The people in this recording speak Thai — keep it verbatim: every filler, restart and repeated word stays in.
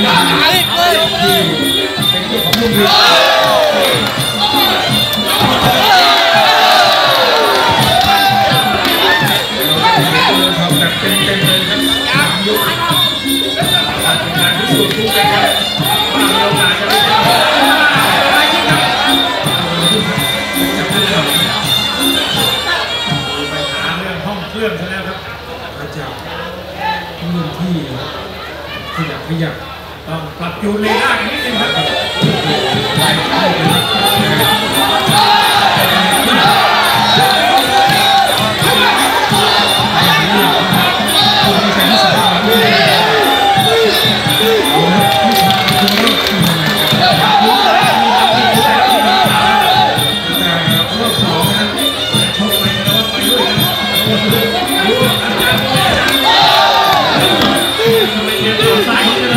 เป็นตัวของลุงวิทย์ทำแบบเต็มๆเลยครับสามยกเป็นการพิสูจน์ทุกอย่างครับว่ามีโอกาสจะได้จับได้ครับมีปัญหาเรื่องห้องเครื่องซะแล้วครับอาจารย์รุ่นที่ขยับขยับต้องปรับจูนเลยได้นิดนึงครับไปเข้าเลยซ้าย